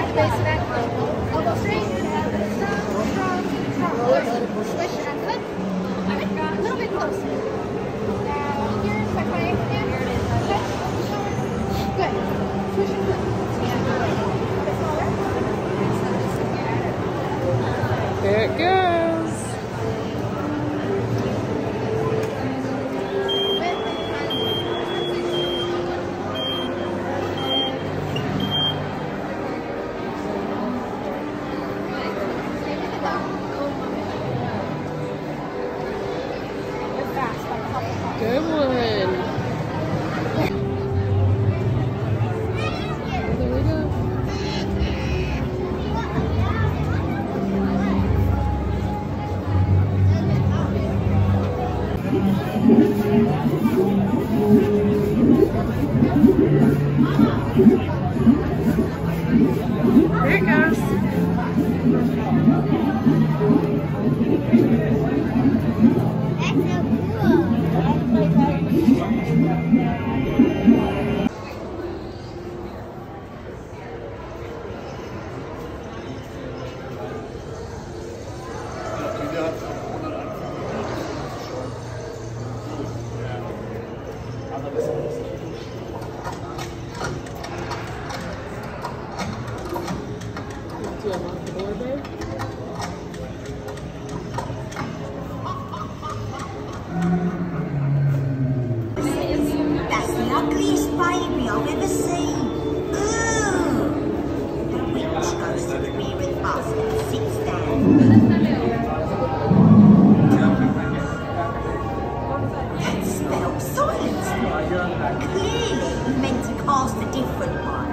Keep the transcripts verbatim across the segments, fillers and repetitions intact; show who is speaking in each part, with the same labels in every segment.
Speaker 1: base of that. Elbow straight. Strong, strong, strong. Swish and flip. A little bit closer. Now here, check my hand. Touch, shoulder. Good. Swish and flip. A bit smaller.
Speaker 2: There it goes. Good one. There we go. There it goes. Do I lock the door, babe?
Speaker 3: That's the ugliest baby I've ever seen. Ooh. The witch goes to the rear of the bus and sits down. That spells science. Clearly you meant to cast a different one.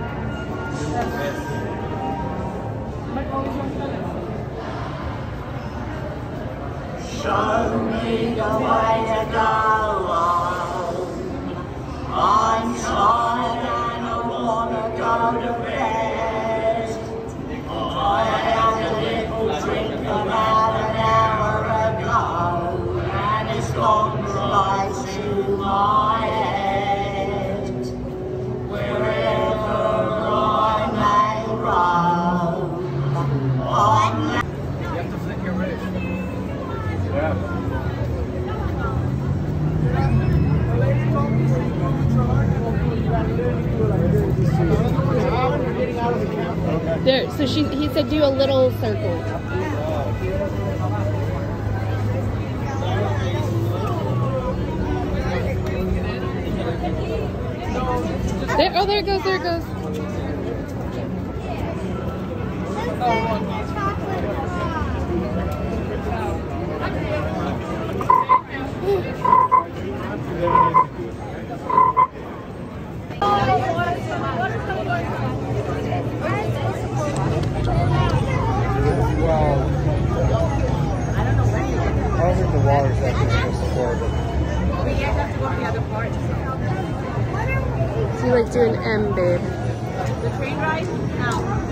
Speaker 3: Show me the way to go home. I'm tired and I wanna go to bed. I had a little drink about an hour ago, and it's gone right to my head. Wherever I may roam, I'm
Speaker 2: There, so she, he said do a little circle. There, oh, there it goes, there it goes.
Speaker 4: Wow. I don't think the water's actually supposed to pour, but
Speaker 5: We have to go to the other part.
Speaker 2: So you like do an M, babe.
Speaker 5: The train ride? No.